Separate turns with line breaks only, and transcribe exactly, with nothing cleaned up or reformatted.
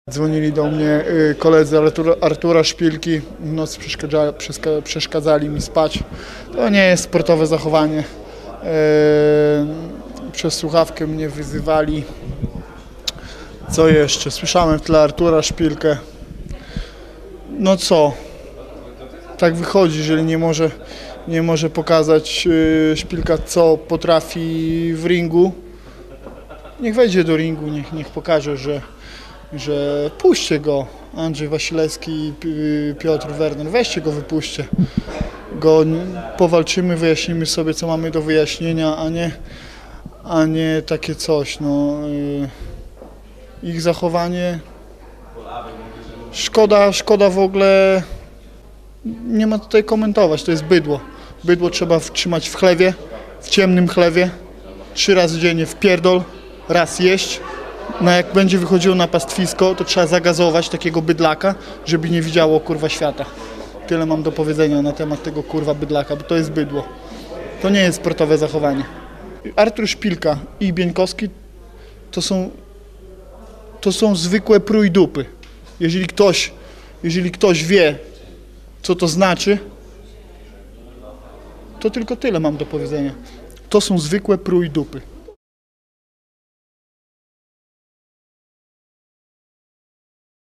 Dzwonili do mnie y, koledzy Artura, Artura Szpilki, w nocy przeszkadza, przeszkadzali mi spać. To nie jest sportowe zachowanie. Y, przez słuchawkę mnie wyzywali. Co jeszcze? Słyszałem w tle Artura Szpilkę. No co? Tak wychodzi, jeżeli nie może, nie może pokazać y, Szpilka, co potrafi w ringu. Niech wejdzie do ringu, niech, niech pokaże, że że puśćcie go, Andrzej Wasilewski i Piotr Werner, weźcie go, wypuśćcie go, powalczymy, wyjaśnimy sobie, co mamy do wyjaśnienia, a nie, a nie takie coś, no, ich zachowanie, szkoda, szkoda w ogóle, nie ma tutaj komentować, to jest bydło, bydło trzeba trzymać w chlewie, w ciemnym chlewie, trzy razy dziennie w pierdol, raz jeść. No jak będzie wychodziło na pastwisko, to trzeba zagazować takiego bydlaka, żeby nie widziało kurwa świata. Tyle mam do powiedzenia na temat tego kurwa bydlaka, bo to jest bydło. To nie jest sportowe zachowanie. Artur Szpilka i Bieńkowski to są, to są zwykłe prójdupy. Jeżeli ktoś, jeżeli ktoś wie, co to znaczy, to tylko tyle mam do powiedzenia. To są zwykłe prójdupy.